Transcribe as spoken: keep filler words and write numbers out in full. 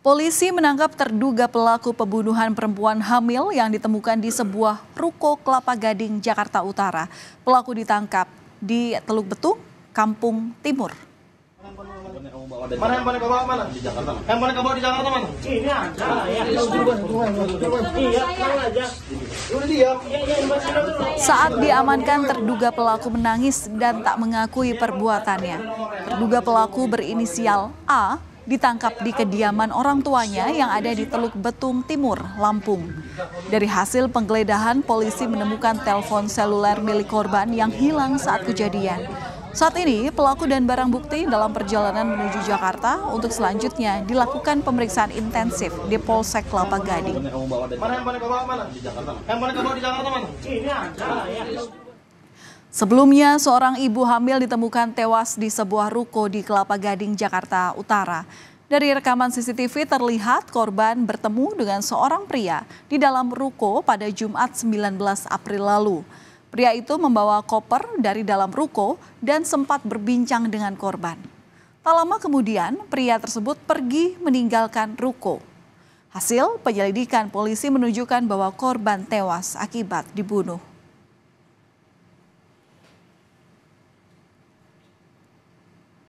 Polisi menangkap terduga pelaku pembunuhan perempuan hamil yang ditemukan di sebuah ruko Kelapa Gading, Jakarta Utara. Pelaku ditangkap di Teluk Betung, Kampung Timur. Mana handphone bawa mana? Di Jakarta. Handphone bawa di Jakarta mana? Ini ada ya. Iya, aja. Udah diam. Saat diamankan, terduga pelaku menangis dan tak mengakui perbuatannya. Terduga pelaku berinisial A ditangkap di kediaman orang tuanya yang ada di Teluk Betung Timur, Lampung. Dari hasil penggeledahan, polisi menemukan telepon seluler milik korban yang hilang saat kejadian. Saat ini, pelaku dan barang bukti dalam perjalanan menuju Jakarta untuk selanjutnya dilakukan pemeriksaan intensif di Polsek Kelapa Gading. Mana handphone bawa mana? Di Jakarta. Handphone bawa di Jakarta mana? Ini ada ya. Sebelumnya, seorang ibu hamil ditemukan tewas di sebuah ruko di Kelapa Gading, Jakarta Utara. Dari rekaman C C T V terlihat korban bertemu dengan seorang pria di dalam ruko pada Jumat sembilan belas April lalu. Pria itu membawa koper dari dalam ruko dan sempat berbincang dengan korban. Tak lama kemudian, pria tersebut pergi meninggalkan ruko. Hasil penyelidikan polisi menunjukkan bahwa korban tewas akibat dibunuh.